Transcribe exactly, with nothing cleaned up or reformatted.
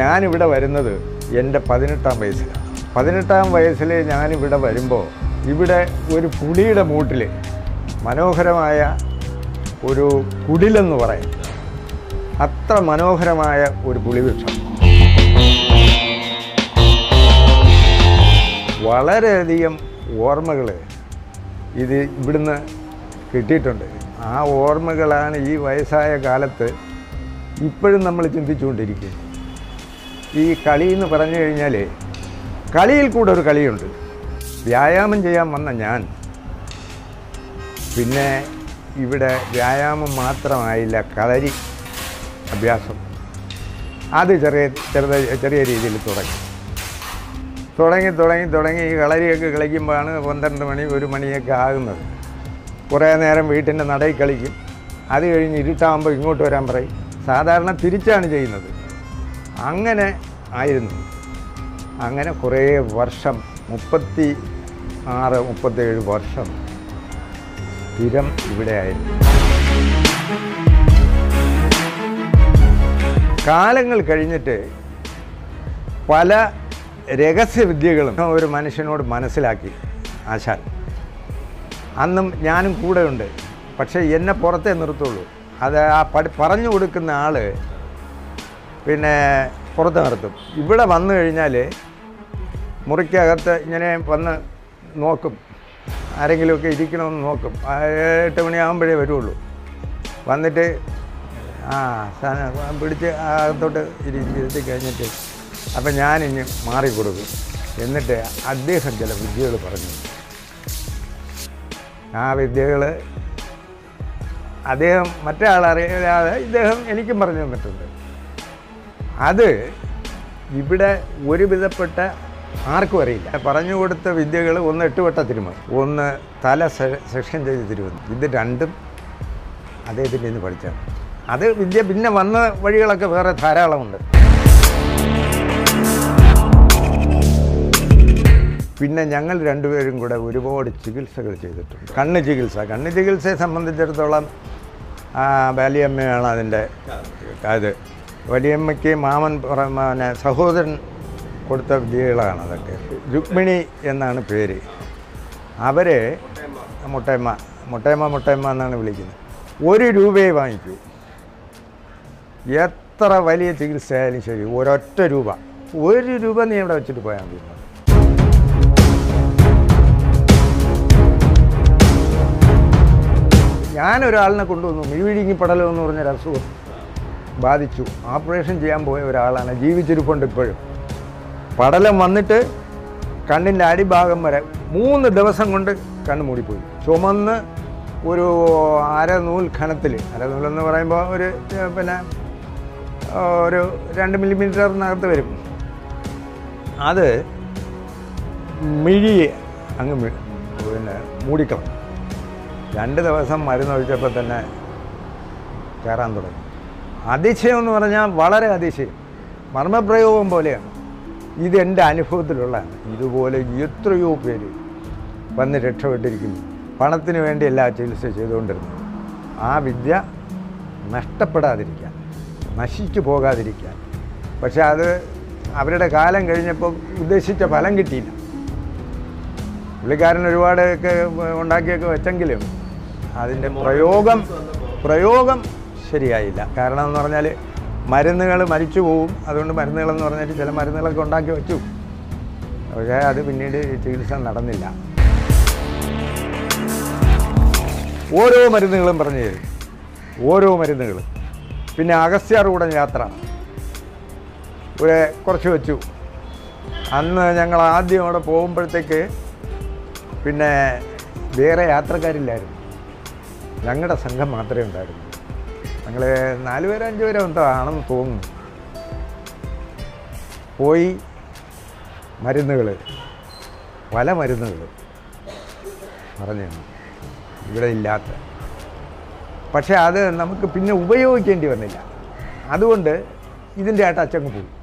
ഞാനിവിടെ വരുന്നത് എൻ്റെ പതിനെട്ടാം വയസ്സിലാണ്. പതിനെട്ടാം വയസ്സിൽ ഞാനിവിടെ വരുമ്പോൾ ഇവിടെ ഒരു പുളിയുടെ മൂട്ടിൽ മനോഹരമായ ഒരു കുടിലെന്ന് പറയും, അത്ര മനോഹരമായ ഒരു പുളിവൃക്ഷം. വളരെയധികം ഓർമ്മകൾ ഇത് ഇവിടുന്ന് കിട്ടിയിട്ടുണ്ട്. ആ ഓർമ്മകളാണ് ഈ വയസ്സായ കാലത്ത് ഇപ്പോഴും നമ്മൾ ചിന്തിച്ചുകൊണ്ടിരിക്കുന്നത്. ഈ കളി എന്ന് പറഞ്ഞു കഴിഞ്ഞാൽ കളിയിൽ കൂടെ ഒരു കളിയുണ്ട്. വ്യായാമം ചെയ്യാൻ വന്ന ഞാൻ പിന്നെ ഇവിടെ വ്യായാമം മാത്രമായില്ല, കളരി അഭ്യാസം അത് ചെറിയ ചെറുത ചെറിയ രീതിയിൽ തുടങ്ങി തുടങ്ങി തുടങ്ങി തുടങ്ങി ഈ കളരിയൊക്കെ കളിക്കുമ്പോഴാണ് പന്ത്രണ്ട് മണി ഒരു മണിയൊക്കെ ആകുന്നത്. കുറേ നേരം വീട്ടിൻ്റെ നടയിൽ കളിക്കും. അത് കഴിഞ്ഞ് ഇരുട്ടാകുമ്പോൾ ഇങ്ങോട്ട് വരാൻ പറയും. സാധാരണ തിരിച്ചാണ് ചെയ്യുന്നത്. അങ്ങനെ ആയിരുന്നു. അങ്ങനെ കുറേ വർഷം, മുപ്പത്തി ആറ് മുപ്പത്തേഴ് വർഷം സ്ഥിരം ഇവിടെ ആയിരുന്നു. കാലങ്ങൾ കഴിഞ്ഞിട്ട് പല രഹസ്യവിദ്യകളും ഒരു മനുഷ്യനോട് മനസ്സിലാക്കി ആശാൻ. അന്നും ഞാനും കൂടെ ഉണ്ട്. പക്ഷേ എന്നെ പുറത്തേ നിർത്തുള്ളൂ. അത് ആ പഠി പറഞ്ഞു കൊടുക്കുന്ന ആൾ പിന്നെ പുറത്ത് നിർത്തും. ഇവിടെ വന്നു കഴിഞ്ഞാൽ മുറിക്കകത്ത് ഇങ്ങനെ വന്ന് നോക്കും, ആരെങ്കിലുമൊക്കെ ഇരിക്കണമെന്ന് നോക്കും. എട്ട് മണിയാകുമ്പോഴേ വരുള്ളൂ. വന്നിട്ട് ആ സാധനം പിടിച്ച് അകത്തോട്ട് ഇരുത്തി കഴിഞ്ഞിട്ട് അപ്പം ഞാനിഞ്ഞ് മാറിക്കൊടുക്കും. എന്നിട്ട് അദ്ദേഹം ചില വിദ്യകൾ പറഞ്ഞു. ആ വിദ്യകൾ അദ്ദേഹം മറ്റേ ആളറിയാതെ ഇദ്ദേഹം എനിക്കും പറഞ്ഞു തന്നിട്ടുണ്ട്. അത് ഇവിടെ ഒരുവിധപ്പെട്ട ആർക്കും അറിയില്ല. പറഞ്ഞു കൊടുത്ത വിദ്യകൾ ഒന്ന് എട്ടുവട്ട തിരുമൽ, ഒന്ന് തല സെക്ഷൻ ചെയ്ത് തിരുവന്നു. ഇത് രണ്ടും അദ്ദേഹത്തിൻ്റെ നിന്ന് പഠിച്ചാണ്. അത് വിദ്യ പിന്നെ വന്ന വഴികളൊക്കെ വേറെ ധാരാളമുണ്ട്. പിന്നെ ഞങ്ങൾ രണ്ടുപേരും കൂടെ ഒരുപാട് ചികിത്സകൾ ചെയ്തിട്ടുണ്ട്. കണ്ണ് ചികിത്സ കണ്ണ് ചികിത്സയെ സംബന്ധിച്ചിടത്തോളം വലിയമ്മയാണ് അതിൻ്റെ. അത് വലിയമ്മയ്ക്ക് മാമൻ പിന്നെ സഹോദരൻ കൊടുത്ത വിദ്യകളാണ് അതൊക്കെ. രുക്മിണി എന്നാണ് പേര്. അവരെ മുട്ടയമ്മ മുട്ടയമ്മ മുട്ടയമ്മ എന്നാണ് വിളിക്കുന്നത്. ഒരു രൂപയെ വാങ്ങിക്കൂ. എത്ര വലിയ ചികിത്സയായാലും ശരി, ഒരൊറ്റ രൂപ ഒരു രൂപ നീ ഇവിടെ വെച്ചിട്ട് പോയാൽ മതി. ഞാനൊരാളിനെ കൊണ്ടുവന്നു. മിഴിവിഴുങ്ങി പടലം എന്ന് പറഞ്ഞൊരു അസുഖം ബാധിച്ചു. ഓപ്പറേഷൻ ചെയ്യാൻ പോയ ഒരാളാണ്, ജീവിച്ചിരിപ്പുണ്ട് ഇപ്പോഴും. പടലം വന്നിട്ട് കണ്ണിൻ്റെ അടിഭാഗം വരെ മൂന്ന് ദിവസം കൊണ്ട് കണ്ണ് മൂടിപ്പോയി. ചുമന്ന് ഒരു അരനൂൽ ഖനത്തിൽ, അരനൂലെന്ന് പറയുമ്പോൾ ഒരു പിന്നെ ഒരു രണ്ട് മില്ലിമീറ്ററിനകത്ത് വരും. അത് മിഴി അങ്ങ് പിന്നെ മൂടിക്കളഞ്ഞു. രണ്ട് ദിവസം മരുന്നൊഴിച്ചപ്പോൾ തന്നെ കയറാൻ തുടങ്ങി. അതിശയം എന്ന് പറഞ്ഞാൽ വളരെ അതിശയം, മർമ്മപ്രയോഗം പോലെയാണ്. ഇതെൻ്റെ അനുഭവത്തിലുള്ളതാണ്. ഇതുപോലെ എത്രയോ പേര് വന്ന് രക്ഷപ്പെട്ടിരിക്കുന്നു. പണത്തിന് വേണ്ടി എല്ലാ ചികിത്സ ചെയ്തുകൊണ്ടിരുന്നത്. ആ വിദ്യ നഷ്ടപ്പെടാതിരിക്കാൻ, നശിച്ചു പോകാതിരിക്കാൻ. പക്ഷെ അത് അവരുടെ കാലം കഴിഞ്ഞപ്പോൾ ഉദ്ദേശിച്ച ഫലം കിട്ടിയില്ല. പുള്ളിക്കാരൻ ഒരുപാടൊക്കെ ഉണ്ടാക്കിയൊക്കെ വെച്ചെങ്കിലും അതിൻ്റെ പ്രയോഗം പ്രയോഗം ശരിയായില്ല. കാരണം എന്ന് പറഞ്ഞാൽ മരുന്നുകൾ മരിച്ചു പോവും. അതുകൊണ്ട് മരുന്നുകളെന്ന് പറഞ്ഞിട്ട് ചില മരുന്നുകളൊക്കെ ഉണ്ടാക്കി വെച്ചു. പക്ഷേ അത് പിന്നീട് ചികിത്സ നടന്നില്ല. ഓരോ മരുന്നുകളും പറഞ്ഞു തരും, ഓരോ മരുന്നുകളും. പിന്നെ അഗസ്ത്യാർകൂടം യാത്ര ഒരു കുറച്ച് വെച്ചു. അന്ന് ഞങ്ങൾ ആദ്യം അവിടെ പോകുമ്പോഴത്തേക്ക് പിന്നെ വേറെ യാത്രക്കാരില്ലായിരുന്നു. ഞങ്ങളുടെ സംഘം മാത്രമേ ഉണ്ടായിരുന്നു. ഞങ്ങൾ നാല് പേരോ അഞ്ച് പേരോ എന്തോ ആണെന്ന് തോന്നുന്നു. പോയി മരുന്നുകൾ, പല മരുന്നുകൾ പറഞ്ഞു ഇവിടെ ഇല്ലാത്ത. പക്ഷേ അത് നമുക്ക് പിന്നെ ഉപയോഗിക്കേണ്ടി വന്നില്ല. അതുകൊണ്ട് ഇതിൻ്റെ ആയിട്ട് അച്ചങ്ങ് പോയി.